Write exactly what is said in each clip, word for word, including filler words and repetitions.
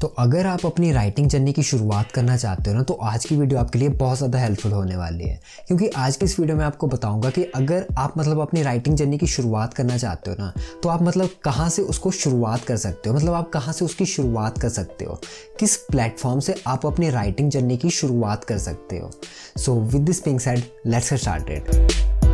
तो अगर आप अपनी राइटिंग जर्नी की शुरुआत करना चाहते हो ना, तो आज की वीडियो आपके लिए बहुत ज़्यादा हेल्पफुल होने वाली है। क्योंकि आज की इस वीडियो में आपको बताऊंगा कि अगर आप मतलब अपनी राइटिंग जर्नी की शुरुआत करना चाहते हो ना, तो आप मतलब कहाँ से उसको शुरुआत कर सकते हो, मतलब आप कहाँ से उसकी शुरुआत कर सकते हो, किस प्लेटफॉर्म से आप अपनी राइटिंग जर्नी की शुरुआत कर सकते हो। So with this being said, let's get started.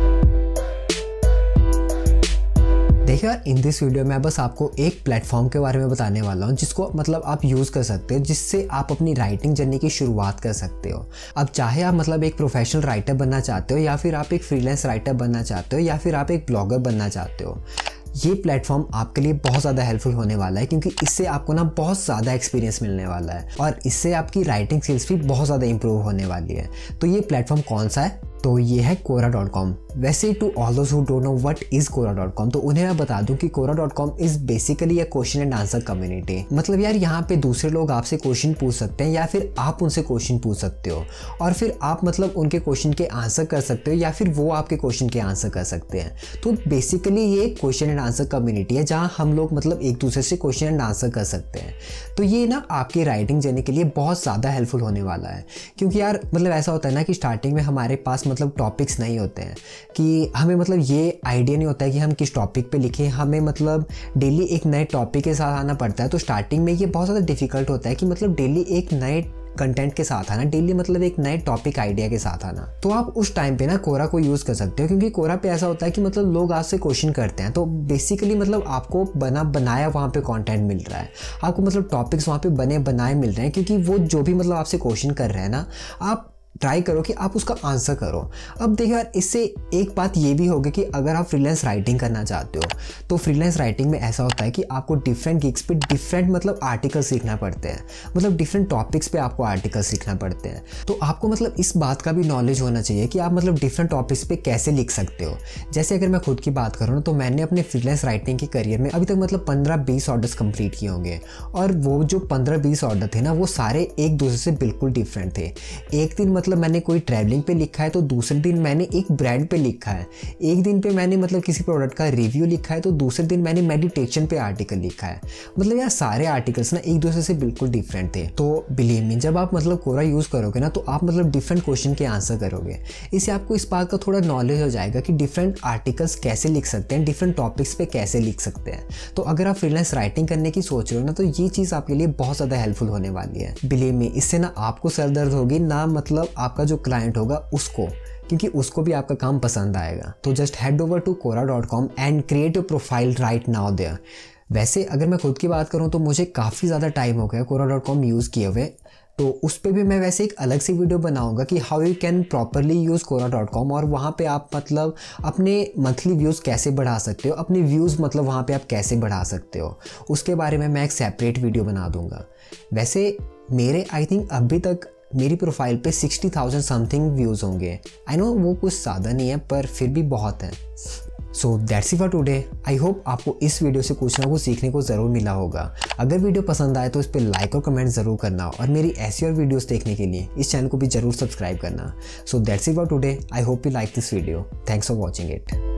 देखिए यार, इन दिस वीडियो में बस आपको एक प्लेटफॉर्म के बारे में बताने वाला हूँ जिसको मतलब आप यूज़ कर सकते हो, जिससे आप अपनी राइटिंग जर्नी की शुरुआत कर सकते हो। अब चाहे आप मतलब एक प्रोफेशनल राइटर बनना चाहते हो, या फिर आप एक फ्रीलांस राइटर बनना चाहते हो, या फिर आप एक ब्लॉगर बनना चाहते हो, ये प्लेटफॉर्म आपके लिए बहुत ज़्यादा हेल्पफुल होने वाला है। क्योंकि इससे आपको ना बहुत ज़्यादा एक्सपीरियंस मिलने वाला है और इससे आपकी राइटिंग स्किल्स भी बहुत ज़्यादा इंप्रूव होने वाली है। तो ये प्लेटफॉर्म कौन सा है? तो ये है कोरा डॉट कॉम। वैसे to all those who don't know what is Quora dot com, तो उन्हें मैं बता दूं कि Quora dot com is basically a question and answer community. मतलब यार, यहाँ पे दूसरे लोग आपसे क्वेश्चन पूछ सकते हैं या फिर आप उनसे क्वेश्चन पूछ सकते हो, और फिर आप मतलब उनके क्वेश्चन के आंसर कर सकते हो या फिर वो आपके क्वेश्चन के आंसर कर सकते हैं। तो बेसिकली ये क्वेश्चन एंड आंसर कम्युनिटी है जहाँ हम लोग मतलब एक दूसरे से क्वेश्चन एंड आंसर कर सकते हैं। तो ये ना आपकी राइटिंग जर्नी के लिए बहुत ज़्यादा हेल्पफुल होने वाला है। क्योंकि यार मतलब ऐसा होता है ना कि स्टार्टिंग में हमारे पास मतलब टॉपिक्स नहीं होते हैं, कि हमें मतलब ये आइडिया नहीं होता है कि हम किस टॉपिक पे लिखें। हमें मतलब डेली एक नए टॉपिक के साथ आना पड़ता है। तो स्टार्टिंग में ये बहुत ज़्यादा डिफिकल्ट होता है कि मतलब डेली एक नए कंटेंट के साथ आना, डेली मतलब एक नए टॉपिक आइडिया के साथ आना। तो आप उस टाइम पे ना कोरा को यूज़ कर सकते हो। क्योंकि कोरा पे ऐसा होता है कि मतलब लोग आपसे क्वेश्चन करते हैं, तो बेसिकली मतलब आपको बना बनाया वहाँ पे कंटेंट मिल रहा है, आपको मतलब टॉपिक्स वहाँ पे बने बनाए मिल रहे हैं। क्योंकि वो जो भी मतलब आपसे क्वेश्चन कर रहे हैं ना, आप ट्राई करो कि आप उसका आंसर करो। अब देखो यार, इससे एक बात ये भी होगी कि अगर आप फ्रीलांस राइटिंग करना चाहते हो, तो फ्रीलांस राइटिंग में ऐसा होता है कि आपको डिफरेंट गिग्स पे डिफरेंट मतलब आर्टिकल्स लिखना पड़ते हैं, मतलब डिफरेंट टॉपिक्स पे आपको आर्टिकल्स लिखना पड़ते हैं। तो आपको मतलब इस बात का भी नॉलेज होना चाहिए कि आप मतलब डिफरेंट टॉपिक्स पे कैसे लिख सकते हो। जैसे अगर मैं खुद की बात करूँ ना, तो मैंने अपने फ्रीलांस राइटिंग के करियर में अभी तक मतलब पंद्रह बीस ऑर्डर्स कंप्लीट किए होंगे, और वो जो पंद्रह बीस ऑर्डर थे ना, वो सारे एक दूसरे से बिल्कुल डिफरेंट थे। एक दिन मतलब मैंने कोई ट्रैवलिंग पे लिखा है, तो दूसरे दिन मैंने एक ब्रांड पे लिखा है। एक दिन पे मैंने मतलब किसी प्रोडक्ट का रिव्यू लिखा है, तो दूसरे दिन मैंने मेडिटेशन पे आर्टिकल लिखा है। मतलब यार सारे आर्टिकल्स ना एक दूसरे से बिल्कुल डिफरेंट थे। तो बिलीव मी, जब आप मतलब कोरा यूज़ करोगे ना, तो आप मतलब डिफरेंट क्वेश्चन के आंसर करोगे। इससे आपको इस बात का थोड़ा नॉलेज हो जाएगा कि डिफरेंट आर्टिकल्स कैसे लिख सकते हैं, डिफरेंट टॉपिक्स पे कैसे लिख सकते हैं। तो अगर आप फ्रीलांस राइटिंग करने की सोच रहे हो ना, तो ये चीज़ आपके लिए बहुत ज़्यादा हेल्पफुल होने वाली है। बिलीव मी, इससे ना आपको सर दर्द होगी ना, मतलब आपका जो क्लाइंट होगा उसको, क्योंकि उसको भी आपका काम पसंद आएगा। तो just head over to Quora dot com and create a profile right now there. वैसे अगर मैं खुद की बात करूं तो मुझे काफ़ी ज़्यादा टाइम हो गया कोरा डॉट कॉम यूज़ किए हुए। तो उस पर भी मैं वैसे एक अलग सी वीडियो बनाऊंगा कि how you can properly use Quora dot com, और वहाँ पे आप मतलब अपने मंथली व्यूज़ कैसे बढ़ा सकते हो, अपने व्यूज़ मतलब वहाँ पे आप कैसे बढ़ा सकते हो, उसके बारे में मैं एक सेपरेट वीडियो बना दूंगा। वैसे मेरे आई थिंक अभी तक मेरी प्रोफाइल पे सिक्सटी थाउजेंड समथिंग व्यूज़ होंगे। आई नो वो कुछ ज़्यादा नहीं है, पर फिर भी बहुत है। So that's it for today. I hope आपको इस वीडियो से कुछ ना कुछ सीखने को ज़रूर मिला होगा। अगर वीडियो पसंद आए तो इस पर लाइक और कमेंट ज़रूर करना, और मेरी ऐसी और वीडियोस देखने के लिए इस चैनल को भी ज़रूर सब्सक्राइब करना। So that's it for today. I hope you like this video. Thanks for watching it.